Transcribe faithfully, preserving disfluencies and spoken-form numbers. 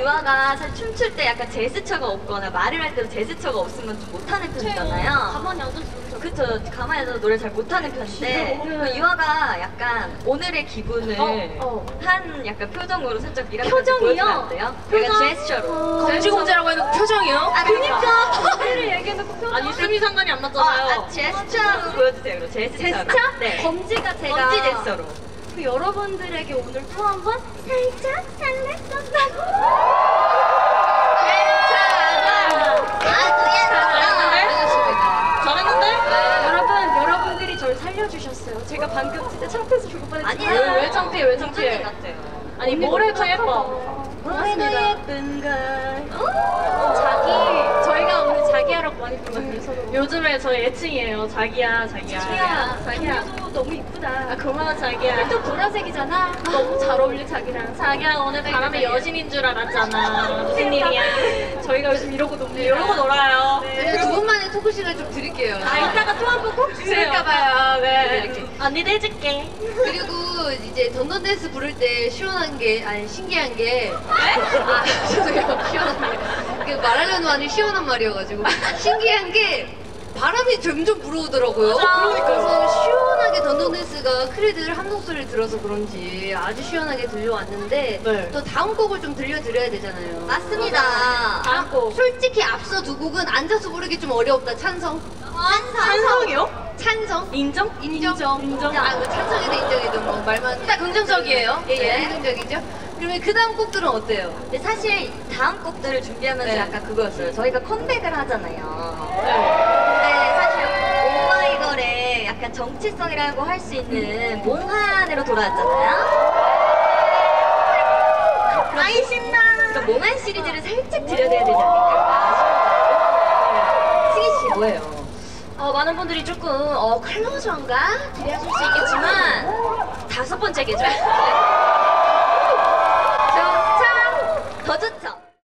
유아가 사실 춤출 때 약간 제스처가 없거나 말을 할 때도 제스처가 없으면 좀 못하는 편이잖아요. 가만히 앉았으면 그쵸, 가만히 앉아서 노래 잘 못하는 편인데 그 유아가 약간 오늘의 기분을 어, 어. 한 약간 표정으로 살짝 밀어서 표정이요? 보여주면 안 돼요? 약간 제스처로. 검지공제라고 해놓고 표정이요? 아, 그니까! 노래를 얘기해놓고 표정. 아니 숨이 상관이 안 아, 맞잖아요. 아, 제스처로 보여주세요, 그럼 제스처로. 제스처? 네. 검지가 제가 검지 제스처로. 그 여러분들에게 오늘 또 한 번 살짝 설렜었다고. 잘했는데? 여러분, 여러분들이 저를 살려주셨어요. 제가 방금 진짜 창피해서 죽을 뻔했어요. 아니에요. 왜 창피해, 왜 창피해? 공주님 같아요. 아니 뭘 해도 예뻐. 뭐래도 예쁜 걸. 자기, 저희가 오늘 자기야라고 많이 부르거든요, 서로. 요즘에 저희 애칭이에요. 자기야, 자기야. 자기야, 자기야. 자기야도 너무 이쁘다. 아 고마워 자기야. 또 보라색이잖아. 너무 잘 어울려, 자기랑. 자기야 오늘 바람의 여신인 줄 알았잖아. 무슨 일이야? 저희가 요즘 이러고 놉니다. 이러고 놀아요. 네. 두 분만의 토크 시간 좀 드릴게요. 아 이따가 또 한 번 꼭 주세요. 그럴까봐요. 네. 이렇게. 언니도 해줄게. 그리고 이제 던던댄스 부를 때 시원한 게 아니 신기한 게 아, 죄송해요. 시원한 게. 그 말하려는 말이 시원한 말이어가지고 신기한 게 바람이 점점 불어오더라고요. 그래서 시원하게 던던댄스가 크리들 한 목소리를 들어서 그런지 아주 시원하게 들려왔는데 네. 또 다음 곡을 좀 들려드려야 되잖아요. 맞습니다. 다음 곡. 솔직히 앞서 두 곡은 앉아서 부르기 좀 어려웠다. 찬성. 찬성이요? 찬성. 인정? 인정. 인정. 아, 뭐 찬성이든 인정이든 뭐 말만 일단 긍정적이에요. 예, 예, 네. 긍정적이죠. 그러면 그 다음 곡들은 어때요? 근데 사실 다음 곡들을 준비하면서 네. 약간 그거였어요. 저희가 컴백을 하잖아요. 네. 근데 사실 오마이걸의 약간 정체성이라고 할 수 있는 몽환으로 돌아왔잖아요. 아이 신나. 그럼 몽환 시리즈를 살짝 들여내야 되지 않을까 싶어요. 승희 씨 뭐예요? 어, 많은 분들이 조금 어, 클로저인가? 기대하실 수 있겠지만 다섯 번째 계절. 좋죠. 더 좋죠.